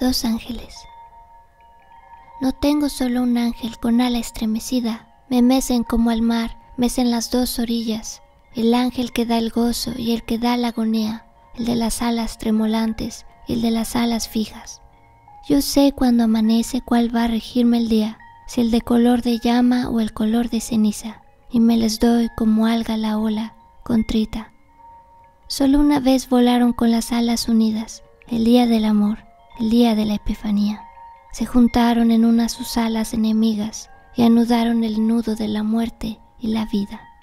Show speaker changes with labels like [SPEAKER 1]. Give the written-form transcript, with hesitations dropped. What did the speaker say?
[SPEAKER 1] Dos ángeles. No tengo solo un ángel con ala estremecida, me mecen como al mar, mecen las dos orillas, el ángel que da el gozo y el que da la agonía, el de las alas tremolantes y el de las alas fijas. Yo sé cuando amanece cuál va a regirme el día, si el de color de llama o el color de ceniza, y me les doy como alga la ola, contrita. Solo una vez volaron con las alas unidas, el día del amor, el día de la Epifanía. Se juntaron en una sus alas enemigas y anudaron el nudo de la muerte y la vida.